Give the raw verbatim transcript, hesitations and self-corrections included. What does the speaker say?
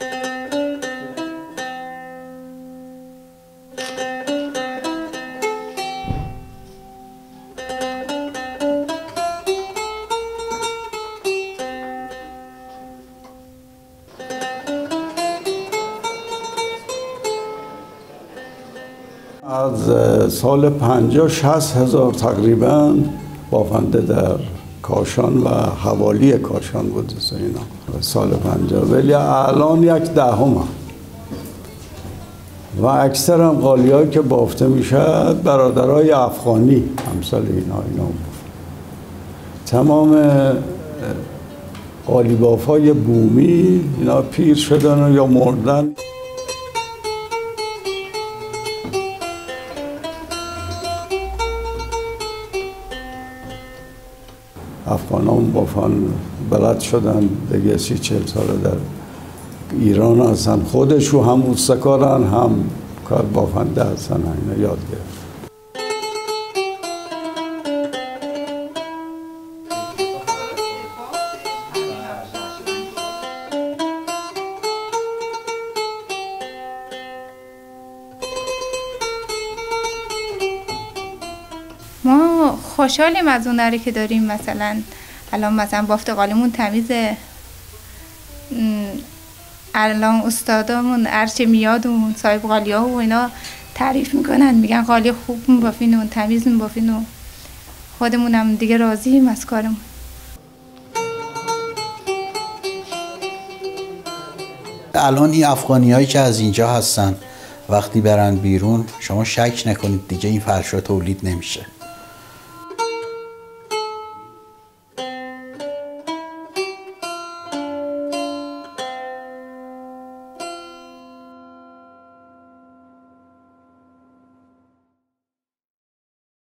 از سال پنجاه شصت هزار تقریبا بافنده در کاشان و حوالی کاشان بود اینا سال پنجاه، ولی الان یک دهم هم. و اکثر هم قالی‌هایی که بافته میشد برادرای افغانی همسال اینا اینا بود. تمام قالی بافای بومی اینا پیر شدن یا مردن. افغانان بافان بلد شدن دیگه سی چل ساله در ایران هستن، خودشو هم مستکارن هم کار بافنده هستن، اینا یاد گرفت. ما خوشحالیم از اون نری که داریم. مثلا الان مثلا بافت قالیمون تمیزه، الان استادامون ارچه میاد و صاحب قالی ها و اینا تعریف میکنن، میگن قالی خوب میبافین و تمیز میبافین و خودمونم دیگه راضییم از کارمون. الان این افغانی هایی که از اینجا هستن وقتی برن بیرون شما شک نکنید دیگه این فرشا تولید نمیشه.